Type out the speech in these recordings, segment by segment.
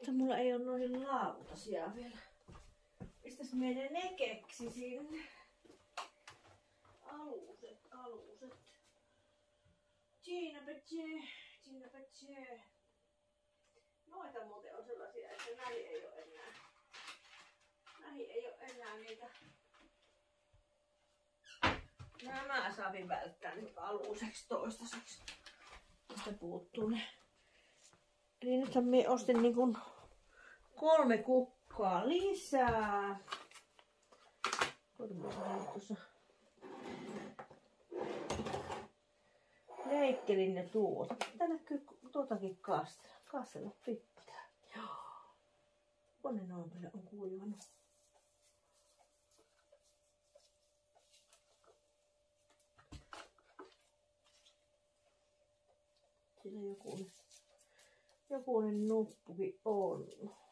Mutta mulla ei ole noihin lautasia vielä. Mistäs minä ne keksisin? Aluset. Gina Pece. Noita muuten on sellaisia, että näihin ei ole enää niitä. Nämä saavin välttää nyt aluseksi toistaiseksi. Tästä puuttuu ne. Eli nythän minä ostin niin kuin 3 kukkaa lisää. Leikkelin ne tuota. Tää näkyy tuotakin kastella pitää. Onne noin kyllä on kuivannut. Siinä jokunen nuppukin on.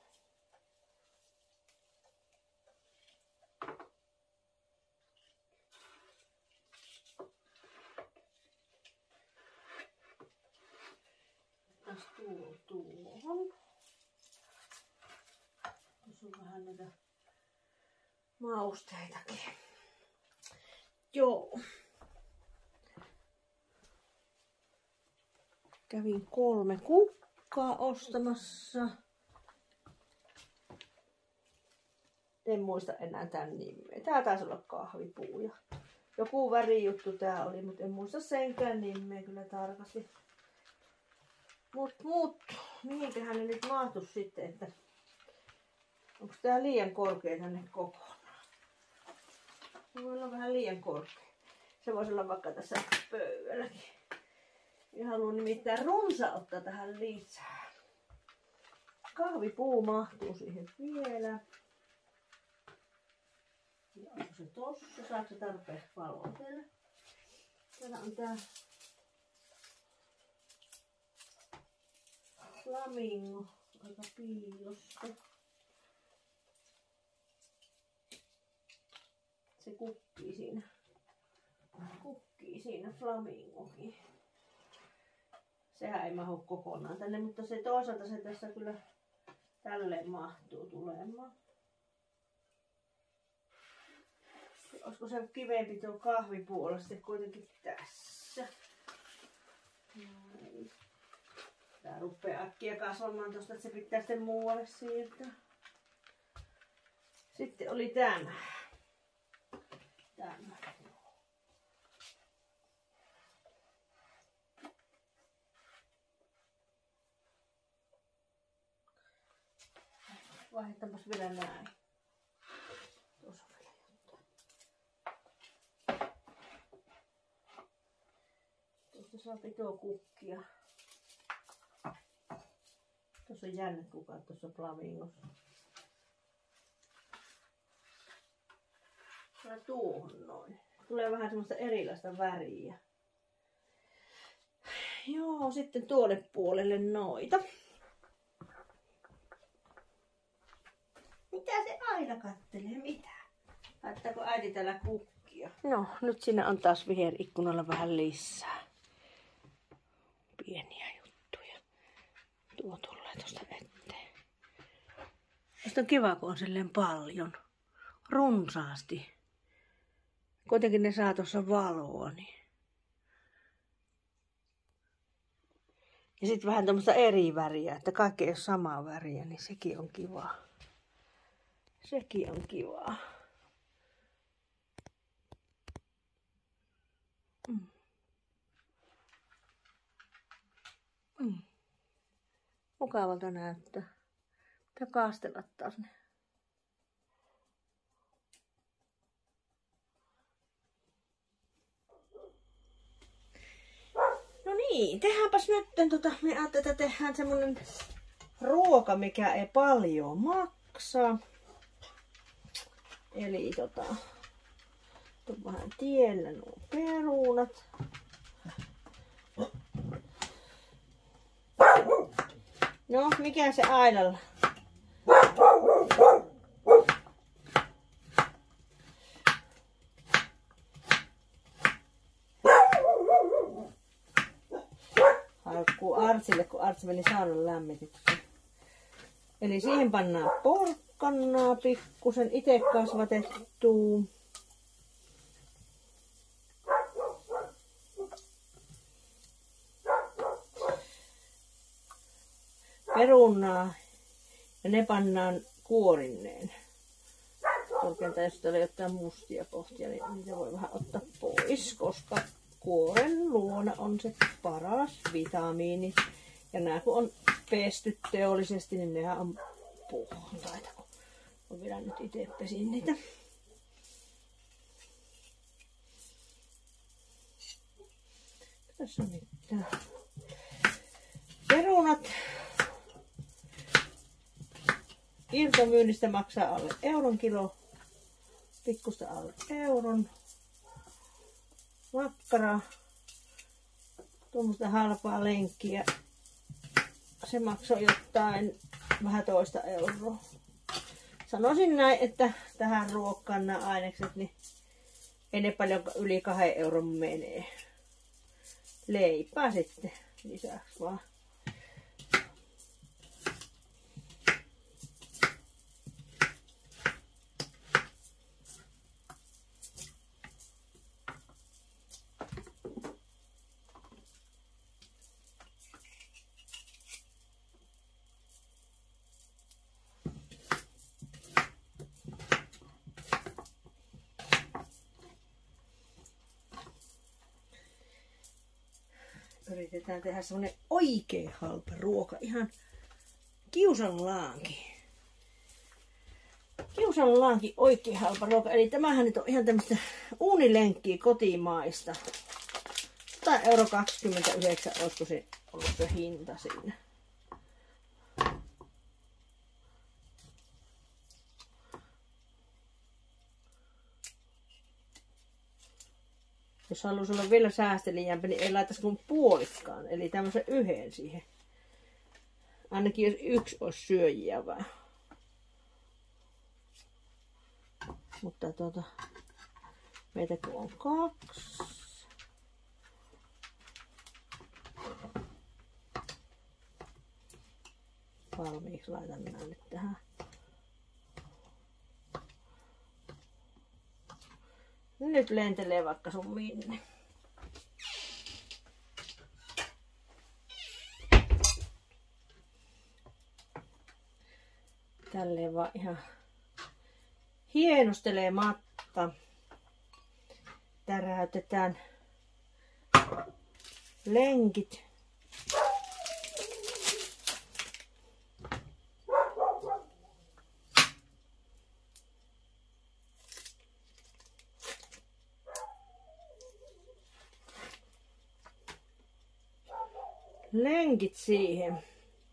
Tässä tuohon. Tässä on vähän näitä mausteitakin. Joo. Kävin 3 kukkaa ostamassa. En muista enää tän nimeä. Tää taisi olla kahvipuuja. Joku värijuttu tää oli, mutta en muista senkään nimeä kyllä tarkasti. Mut, mihinkähän ne nyt mahtuisi sitten, että onko tää liian korkea tänne kokonaan? Se voi olla vähän liian korkea. Se voisi olla vaikka tässä pöydälläkin. Ja haluan nimittäin runsauttaa tähän lisää. Kahvipuu mahtuu siihen vielä. Ja onko se tossa? Saako se tarpeeksi valoa teille? Täällä on tää flamingo aika piilossa. Se kukkii siinä flamingokin. Sehän ei mahdu kokonaan tänne, mutta se toisaalta se tässä kyllä tälleen mahtuu tulemaan. Olisiko se kivempi tuo kahvipuolella sitten kuitenkin tässä? Näin. Tää rupeaa äkkiä kasvamaan tosta, että se pitää sitten muualle siirtää. Sitten oli tämä. Vaihdetaanpas vielä näin. Tuossa on vielä jotain. Tuosta saa pitoa kukkia. Tuossa on jännät kukat tuossa flamingossa. Tää tuohon noin. Tulee vähän semmoista erilaista väriä. Joo, sitten tuolle puolelle noita. Mitä se aina kattelee? Mitä? Laittaako äiti täällä kukkia? No, nyt sinne on taas viherikkunalla vähän lisää. Pieniä juttuja. Tuo tulee tosta eteen. Tästä on kiva, kun on silleen paljon. Runsaasti. Kuitenkin ne saa tuossa valoa. Niin. Ja sitten vähän tämmöistä eri väriä, että kaikki ei ole samaa väriä, niin sekin on kivaa. Sekin on kivaa. Mukavalta näyttää. Pitää kastella taas ne. No niin, tehdäänpäs nyt me ajattelin, että tehdään semmonen ruoka, mikä ei paljon maksa. Eli tuon vähän tiellä nuo perunat. No, mikä se aidalla? Haukkuu Artsille, kun Artsi meni saunan lämmitykseen. Eli siihen pannaan porkkannaa pikkusen itse kasvatettua. Perunaa ja ne pannaan kuorinneen. Korkeintaan jos täällä jotain mustia kohtia, niin niitä voi vähän ottaa pois, koska kuoren luona on se paras vitamiini. Ja nämä kun on pesty teollisesti, niin nehän on puhtaita. On vielä nyt itse pesin niitä. Tässä on mitään. Perunat irtomyynnistä maksaa alle euron kilo. Pikkusta alle euron. Makkara. Tuommoista halpaa lenkkiä. Se maksoi jotain vähän toista euroa. Sanoisin näin, että tähän ruokkaan nämä ainekset, niin ei ne paljon yli 2 euron menee. Leipää sitten lisäksi vaan. Yritetään tehdä semmonen oikein halpa ruoka. Ihan kiusallaankin. Kiusallaankin oikein halpa ruoka. Eli tämähän nyt on ihan tämmöistä uunilenkkiä kotimaista. 129 € olisiko se ollut se hinta siinä. Jos haluaisi olla vielä säästeliämpi, niin ei laitaisi kuin puolikkaan. Eli tämmöisen yhden siihen. Ainakin jos yksi olisi syöjiä vähän. Mutta meitä kun on 2. Valmiiksi laitan nämä nyt tähän. Nyt lentelee vaikka sun minne. Tälleen vaan ihan hienostelee matta. Täräytetään lenkit. Lenkit siihen.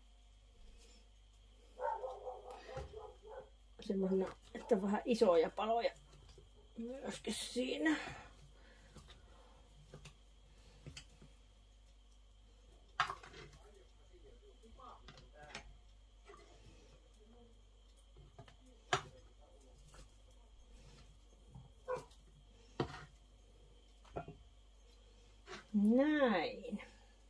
Semmoisena, että on vähän isoja paloja myöskin siinä. Näin.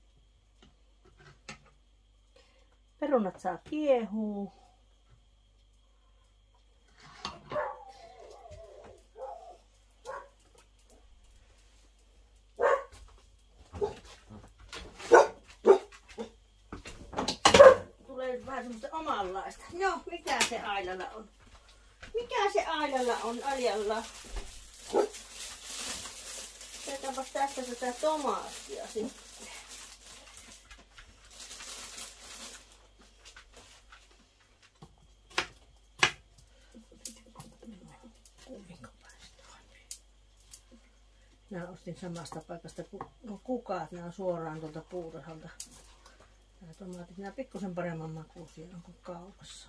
Perunat saa kiehua. Tulee vähän semmoista omanlaista. No, mikä se Ailalla on? Mikä se Ailalla on aljalla? Otetaanpas tästä tätä tomaattia sitten. Nämä ostin samasta paikasta kuin kukaat. Nämä on suoraan tuolta puutarhalta. Nämä tomaatit, nämä pikkusen paremman makuisia on kuin kaupassa.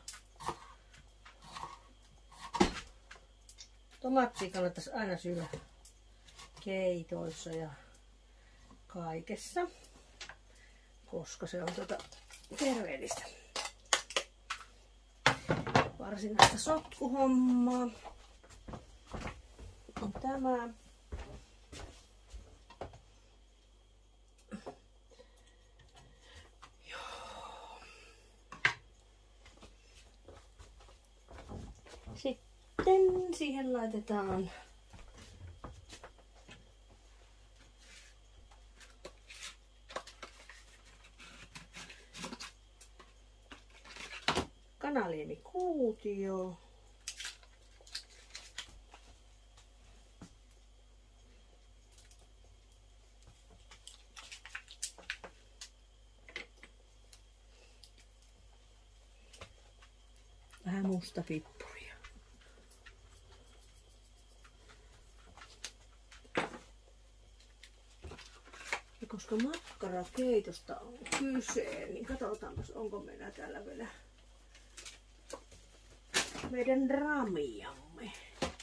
Tomaattia kannattaisi aina syödä keitoissa ja kaikessa, koska se on terveellistä. Varsinaista sotkuhommaa on tämä. Sitten siihen laitetaan kanaliemikuutio. Vähän musta pippuria. Ja koska makkarakeitosta on kyse, niin katsotaanpas onko meillä täällä vielä meidän ramiamme.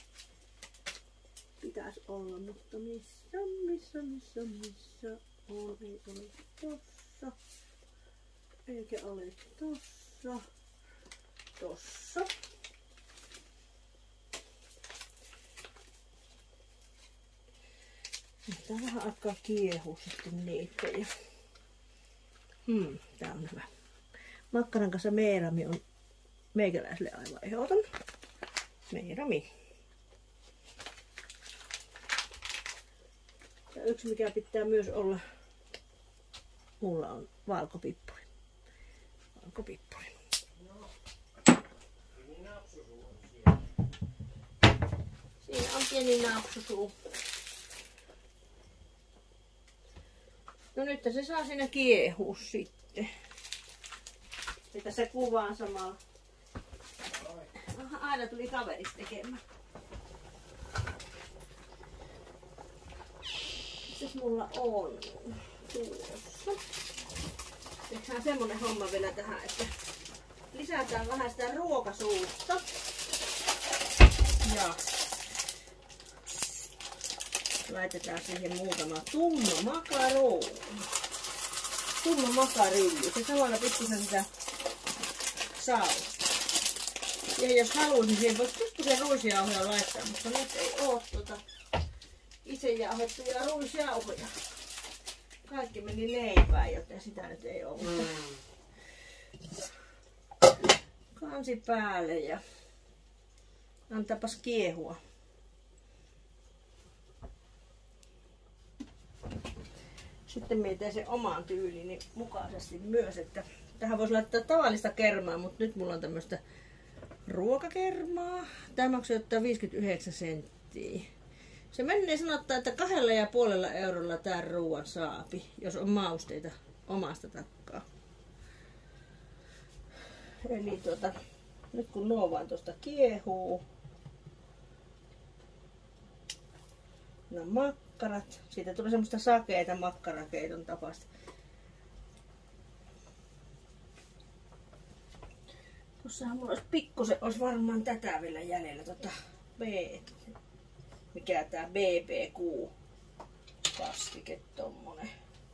Pitäisi olla, mutta missä on, ei ole tossa. Eikä ole tossa. Tossa. Tää vähän aikaa kiehuu sitten niitä. Tää on hyvä. Makkaran kanssa meerami on meikäläiselle aivan ehdoton. Meerami. Ja yksi mikä pitää myös olla, mulla on valkopippuri. Valkopippuri. Siinä on pieni napsusuu. No nyt se saa siinä kiehua sitten. Että se kuvaan samalla. Aha, aina tuli kaverista tekemään. Mitäs mulla on tuossa? Tehdään semmonen homma vielä tähän, että lisätään vähän sitä ruokasuutta. Ja laitetaan siihen muutama tumma makarooni. Tumma makarilli. Se samalla pikkusen sitä sausta. Ja jos haluaa, niin siihen voisi pikkusen ruisjauhoja laittaa, mutta nyt ei oo itse jauhettuja ruisjauhoja. Kaikki meni leipään, joten sitä nyt ei oo. Kansi päälle ja antaapas kiehua. Sitten mietin sen oman tyylini mukaisesti myös, että tähän voisi laittaa tavallista kermaa, mutta nyt mulla on tämmöistä ruokakermaa. Tämä maksaa 59 senttiä. Se menee sanottaa, että 2,5 eurolla tää ruoan saapi, jos on mausteita omasta takaa. Eli nyt kun nuo vaan tuosta kiehuu. No makkarat. Siitä tulee semmoista sakeita makkarakeiton tapasta. Tossahan mulla olisi pikkusen, olisi varmaan tätä vielä jäljellä. Mikä tää BBQ kastike tommonen.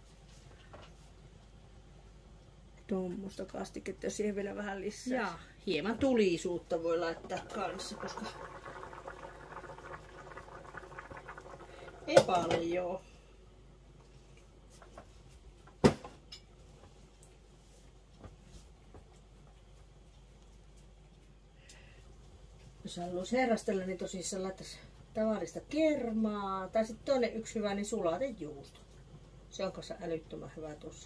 Tuommoista kastiketta, jos siihen vielä vähän lisää. Ja hieman tulisuutta voi laittaa kanssa, koska ei paljon. Jos haluaisi herrastella, niin tosissaan laittaisi tavallista kermaa. Tai sitten toinen yksi hyvä, niin sulatejuusto. Se on kanssa älyttömän hyvä tuossa.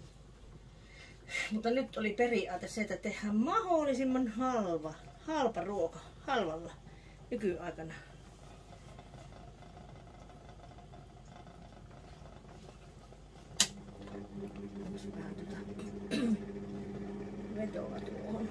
Mutta nyt oli periaate se, että tehdään mahdollisimman halpa ruoka halvalla nykyaikana. Vetoa tuohon.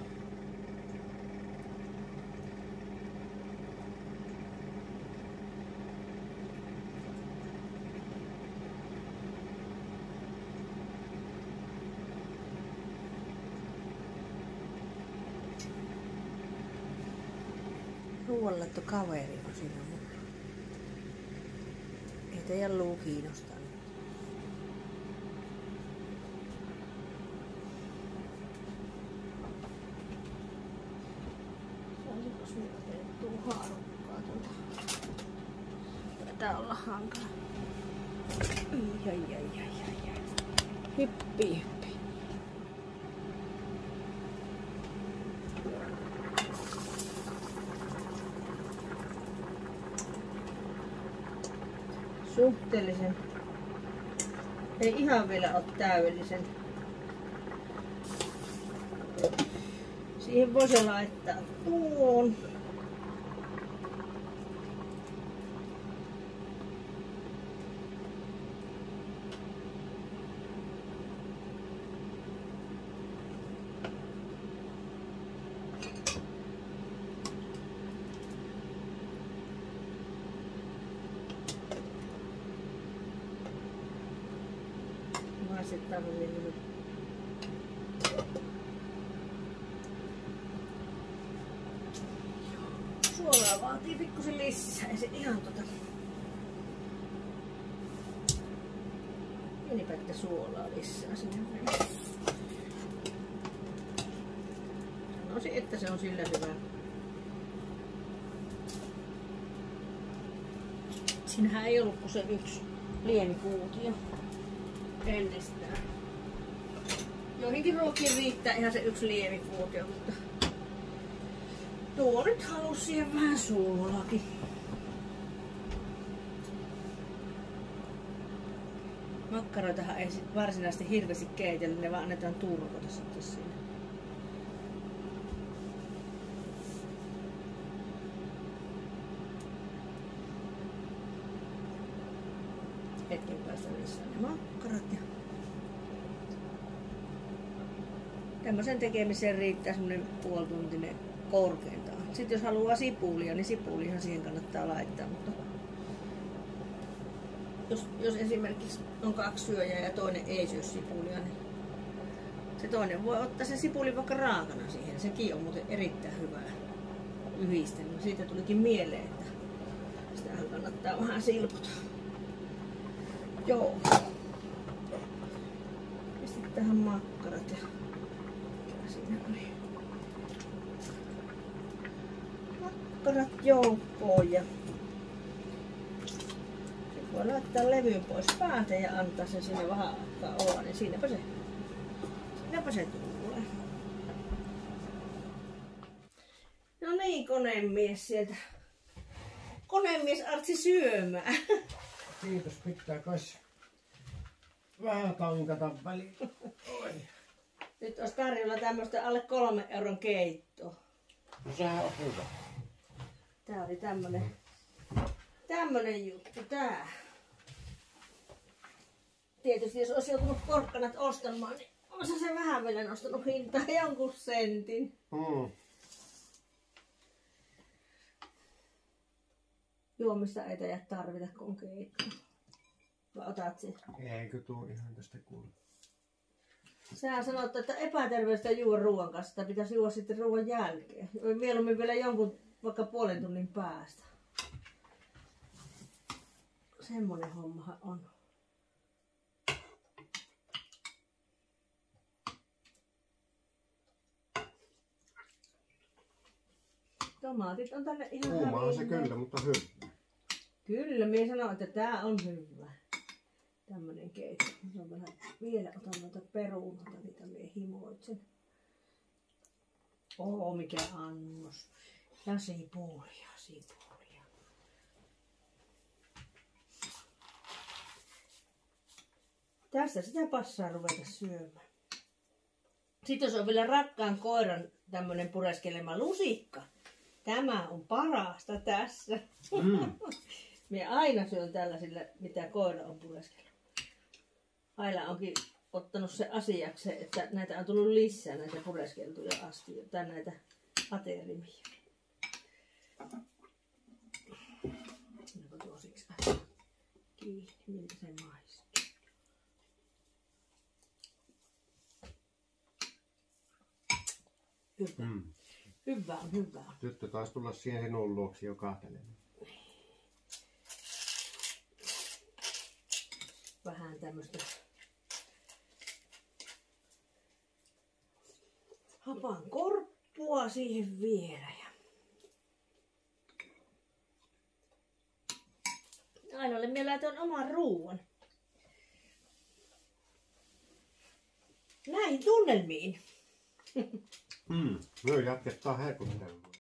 Ruoanlaitto kaveri on siinä, mutta ei teidän luu kiinnostanut. Saisinpas minä tehtyä haarukkaa tuolta. Taitaa olla hankala. Hyppi. suhteellisen. Ei ihan vielä ole täydellisen. Siihen voisi laittaa tuon. Maistetaan niin. Suolaa vaatii pikkusen lisää, ei se ihan pieni pätkä suolaa lisää sinne. Sanoisin, että se on sillä hyvä. Siinähän ei ollut kuin se yksi liemikuutio ennestään. Joihinkin ruokiin riittää ihan se yksi liemikuutio, mutta tuo nyt halusi siihen vähän suolaakin. Makkaroitahan ei sit varsinaisesti hirveästi keitellä, ne vaan annetaan turvota sitten siinä. Hetken päästä lisää ne makkarat. Ja tämmöisen tekemiseen riittää semmonen puolituntinen korkeintaan. Sitten jos haluaa sipulia, niin sipulihan siihen kannattaa laittaa. Mutta jos esimerkiksi on 2 syöjää ja toinen ei syö sipulia, niin se toinen voi ottaa se sipuli vaikka raakana siihen. Sekin on muuten erittäin hyvä yhdistelmä. Siitä tulikin mieleen, että sitähän kannattaa vähän silpota. Joo. Ja sitten tähän makkarat ja mikä siinä oli. Makkarat joukkoon ja sitten voi laittaa levyyn pois päältä ja antaa sen sinne vähän aikaa olla, niin siinäpä se tulee. No niin, konemies sieltä. Konemies Artsi syömään. Kiitos, pitää kais vähän tankata väliin. Oi. Nyt olisi tarjolla tämmöstä alle 3 euron keittoa. No sehän on hyvä. Tää oli tämmönen juttu tää. Tietysti jos olisi joutunut porkkanat ostamaan, niin olisi se vähän vielä nostanut hintaa jonkun sentin. Juomista ei teidän tarvita, kun on keitto. Vai otat sen? Eikö tuo ihan tästä kuule? Sähän sanot, että epäterveistä juoda ruoan kanssa, että pitäisi juoda sitten ruoan jälkeen. Mieluummin vielä jonkun vaikka puolen tunnin päästä. Semmonen hommahan on. Tomaatit on tänne ihan Kuumaa se kyllä, mutta hyvä. Kyllä, minä sanon, että tää on hyvä. Tämmönen keitto. Vielä otan noita perunoita, niitä minä himoitsen. Oho, mikä annos. Ja sipulia. Tässä sitä passaa ruveta syömään. Sitten jos on vielä rakkaan koiran tämmönen pureskelema lusikka. Tämä on parasta tässä. Minä aina syön tällaisilla, mitä koira on pureskellut. Aila onkin ottanut se asiakseen, että näitä on tullut lisää, näitä pureskeltuja astioita, tai näitä aterimia. Onko tuo siksi kiinni, miltä se maistuu? Hyvä. Hyvä. Tyttö taisi tulla siihen sinun luoksi jo kahtelemaan. Vähän tämmöstä hapan korppua siihen vielä. Ainoalle minä laitoin oman ruuan. Näihin tunnelmiin. Me jatketaan herkuttelua.